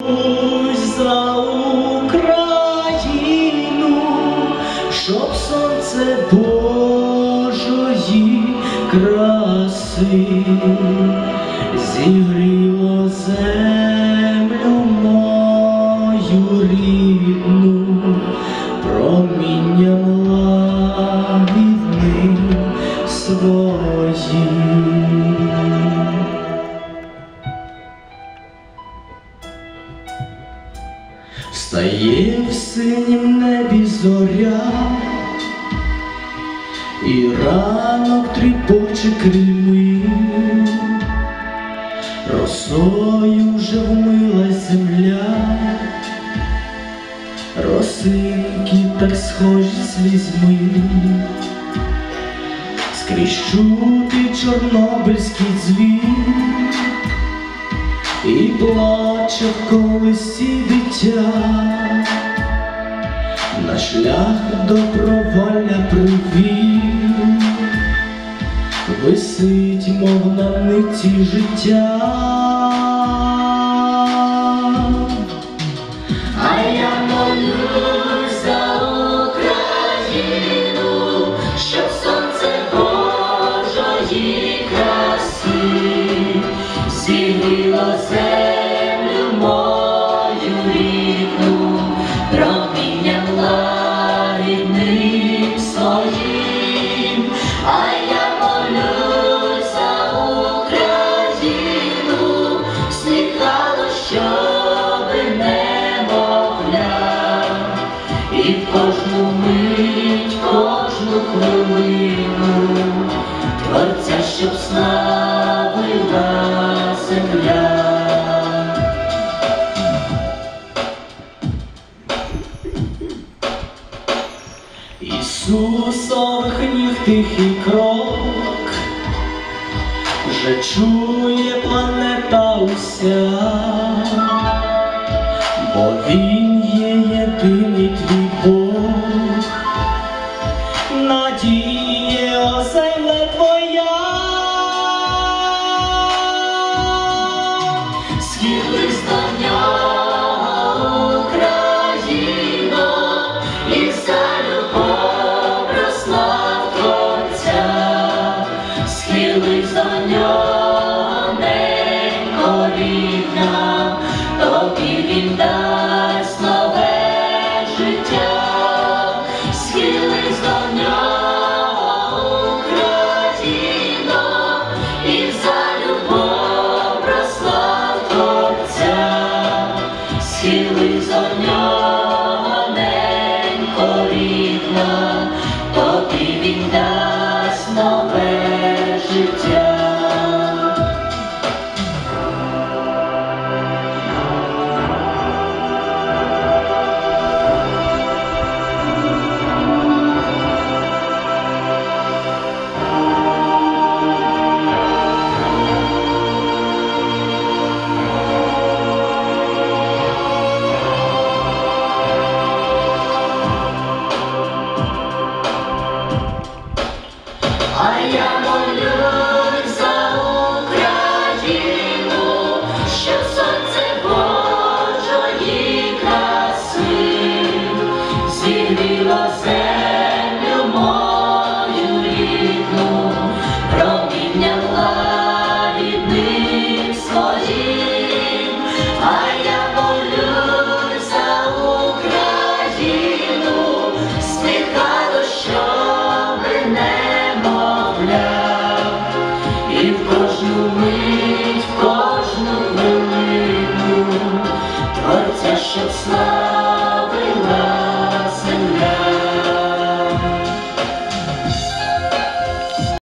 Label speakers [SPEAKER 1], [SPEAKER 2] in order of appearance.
[SPEAKER 1] За Україну, щоб сонце Божої краси зігріло землю мою рідну промінням лагідним своїм. Встає в синім небі зоря, і ранок тріпоче крильми, росою вже вмилась земля, росинки так схожі слізьми, скрізь чути чорнобильський дзвін, і плаче в колесі дитя, на шлях до провалля привів, висить, мов на ниті життя.
[SPEAKER 2] А я молюсь за Україну, щоб сонце Божої краси зігріло землю мою рідну промінням лагідним своїм. А я молюсь за Україну, сміхало, щоби немовля, і в кожну мить, кожну хвилину Творця, щоб славила земля.
[SPEAKER 1] Ісусових ніг тихий крок вже чує планета уся, бо Він є єдиний твій Бог, надіє, о земле твоя.
[SPEAKER 2] Схились до нього, Україно, і за любов прослав Творця. Схились до нього, ненько рідна, тобі він дасть нове життя. Схились до нього, Україно, і за любов прослав Творця. Схились до нього, ненько рідна, тобі він дасть нове життя. А я молюсь за Україну, щоб сонце Божої краси зігріло землю мою рідну промінням лагідним своїм. А я молюсь за Україну, сміхало, щоби немовля, і в кожну мить, в кожну хвилину Творця, щоб слава